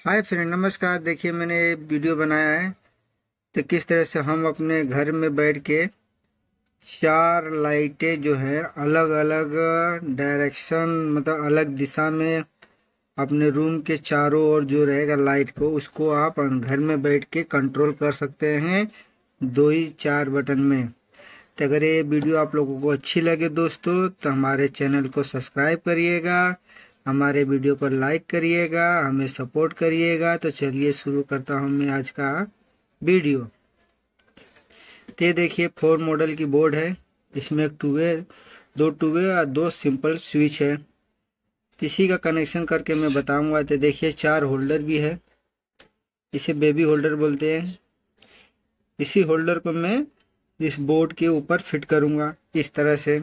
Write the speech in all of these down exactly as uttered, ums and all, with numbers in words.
Hi friend, नमस्कार। देखिए, मैंने वीडियो बनाया है तो किस तरह से हम अपने घर में बैठ के चार लाइटें जो है अलग अलग डायरेक्शन, मतलब अलग दिशा में अपने रूम के चारों ओर जो रहेगा लाइट को, उसको आप घर में बैठ के कंट्रोल कर सकते हैं दो ही चार बटन में। तो अगर ये वीडियो आप लोगों को अच्छी लगे दोस्तों, तो हमारे चैनल को सब्सक्राइब करिएगा, हमारे वीडियो पर लाइक करिएगा, हमें सपोर्ट करिएगा। तो चलिए शुरू करता हूँ मैं आज का वीडियो। तो ये देखिए, फोर मॉडल की बोर्ड है। इसमें एक टू वे दो टू वे और दो सिंपल स्विच है। इसी का कनेक्शन करके मैं बताऊंगा। तो देखिए, चार होल्डर भी है। इसे बेबी होल्डर बोलते हैं। इसी होल्डर को मैं इस बोर्ड के ऊपर फिट करूंगा इस तरह से।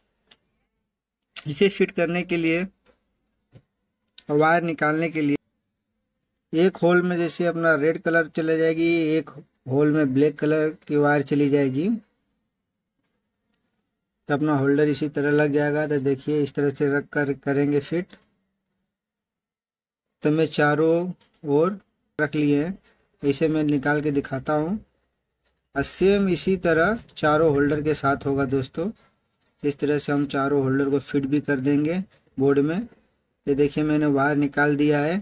इसे फिट करने के लिए, वायर निकालने के लिए, एक होल में जैसे अपना रेड कलर चले जाएगी, एक होल में ब्लैक कलर की वायर चली जाएगी, तो अपना होल्डर इसी तरह लग जाएगा। तो देखिए, इस तरह से रख कर करेंगे फिट। तो मैं चारों ओर रख लिए हैं। इसे मैं निकाल के दिखाता हूँ। और सेम इसी तरह चारों होल्डर के साथ होगा दोस्तों। इस तरह से हम चारों होल्डर को फिट भी कर देंगे बोर्ड में। ये देखिए, मैंने वायर निकाल दिया है।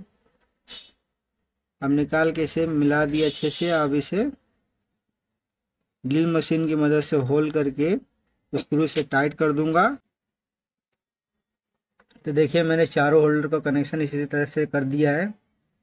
अब निकाल के इसे मिला दिया अच्छे से। अब इसे ड्रिल मशीन की मदद से होल करके स्क्रू से टाइट कर दूंगा। तो देखिए, मैंने चारों होल्डर का कनेक्शन इसी तरह से कर दिया है।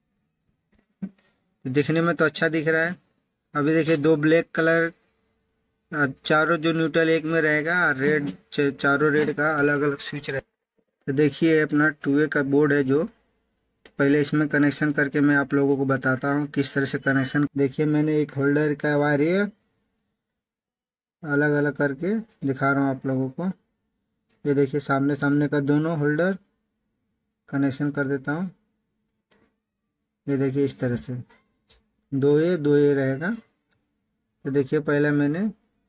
दिखने में तो अच्छा दिख रहा है। अभी देखिए, दो ब्लैक कलर, चारों जो न्यूट्रल एक में रहेगा, रेड चारों रेड का अलग अलग स्विच रहेगा। तो देखिए, अपना टू वे का बोर्ड है जो, पहले इसमें कनेक्शन करके मैं आप लोगों को बताता हूँ किस तरह से कनेक्शन। देखिए, मैंने एक होल्डर का वायर ये अलग अलग करके दिखा रहा हूँ आप लोगों को। ये देखिए, सामने सामने का दोनों होल्डर कनेक्शन कर देता हूँ। ये देखिए, इस तरह से दो ये दो ये रहेगा। तो देखिए, पहले मैंने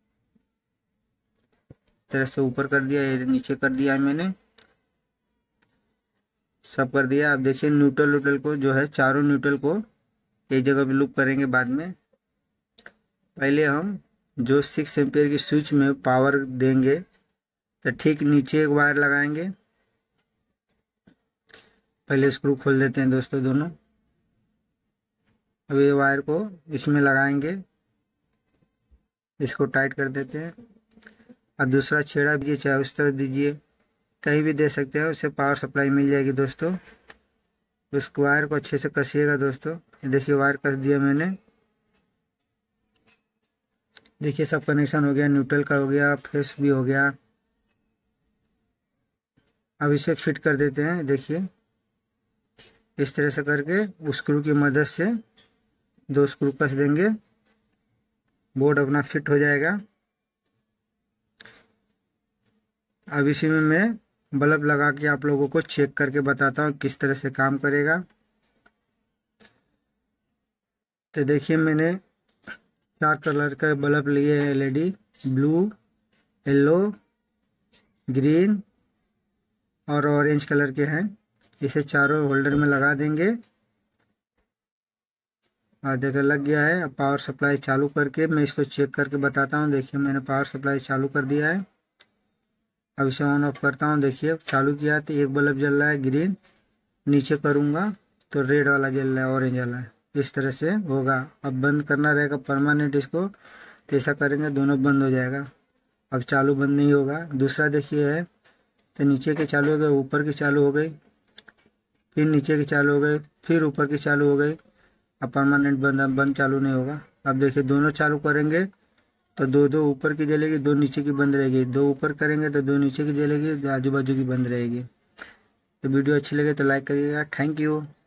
तरह से ऊपर कर दिया, ये नीचे कर दिया है, मैंने सब कर दिया। अब देखिए, न्यूट्रल न्यूट्रल को जो है, चारों न्यूट्रल को एक जगह पे लूप करेंगे बाद में। पहले हम जो सिक्स एम्पियर की स्विच में पावर देंगे, तो ठीक नीचे एक वायर लगाएंगे। पहले स्क्रू खोल देते हैं दोस्तों दोनों। अब ये वायर को इसमें लगाएंगे, इसको टाइट कर देते हैं। और दूसरा छेड़ा दीजिए, चाहे उस तरफ दीजिए, कहीं भी दे सकते हैं, उससे पावर सप्लाई मिल जाएगी दोस्तों। उस वायर को अच्छे से कसिएगा दोस्तों। देखिए, वायर कस दिया मैंने। देखिए, सब कनेक्शन हो गया, न्यूट्रल का हो गया, फेस भी हो गया। अब इसे फिट कर देते हैं। देखिए, इस तरह से करके स्क्रू की मदद से दो स्क्रू कस देंगे, बोर्ड अपना फिट हो जाएगा। अब इसी में मैं बल्ब लगा के आप लोगों को चेक करके बताता हूँ किस तरह से काम करेगा। तो देखिए, मैंने चार कलर का बल्ब लिए हैं, एलईडी, ब्लू, येलो, ग्रीन और ऑरेंज कलर के हैं। इसे चारों होल्डर में लगा देंगे। और देखिए, लग गया है। अब पावर सप्लाई चालू करके मैं इसको चेक करके बताता हूँ। देखिए, मैंने पावर सप्लाई चालू कर दिया है। अब इसे ऑन ऑफ करता हूँ। देखिए, चालू किया तो एक बल्ब जल रहा है ग्रीन, नीचे करूँगा तो रेड वाला जल रहा है, ऑरेंज वाला। इस तरह से होगा। अब बंद करना रहेगा परमानेंट इसको, तो ऐसा करेंगे दोनों बंद हो जाएगा। अब चालू बंद नहीं होगा। दूसरा देखिए है, तो नीचे के चालू हो गए, ऊपर की चालू हो गई, फिर नीचे की चालू हो गई, फिर ऊपर की चालू हो गई। अब परमानेंट बंद बंद चालू नहीं होगा। अब देखिए, दोनों चालू करेंगे तो दो दो ऊपर की जलेगी, दो नीचे की बंद रहेगी। दो ऊपर करेंगे तो दो नीचे की जलेगी, आजू बाजू की बंद रहेगी। तो वीडियो अच्छी लगे तो लाइक करिएगा। Thank you.